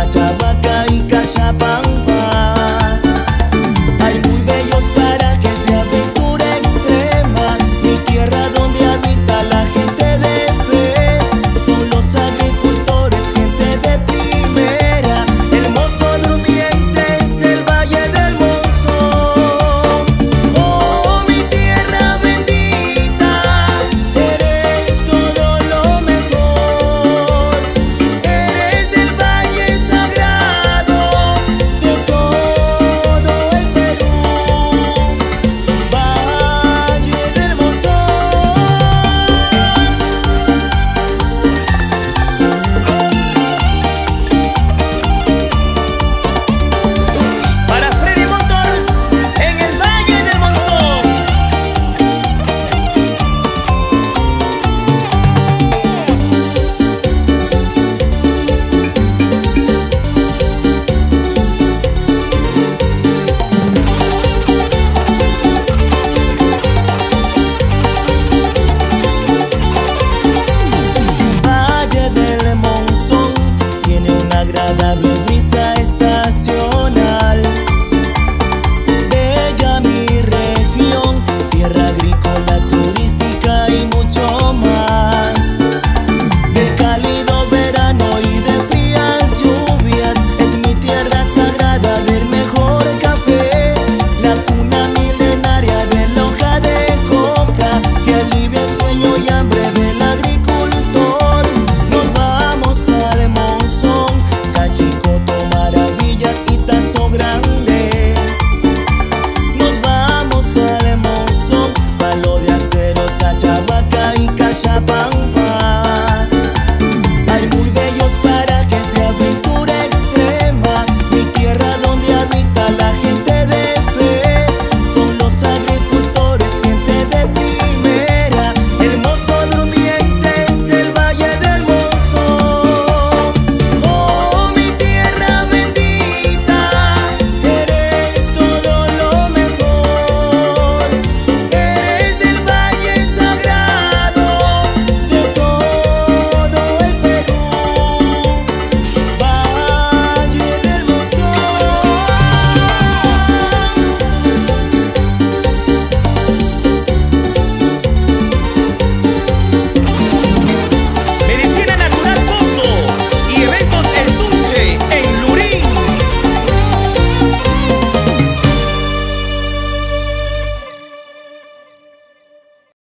Cachabaca y Cachapampa. Hay muy bellos parajes de aventura extrema, mi tierra donde habita la gente de fe. Son los agricultores, gente de primera. Hermoso durmiente es el Valle del Monzón. Oh, mi tierra bendita, eres todo lo mejor. Eres del Valle Sagrado de todo el Perú. Valle del Monzón. Para Freddy Motors en el Valle del Monzón. Valle del Monzón tiene una agradable brisa.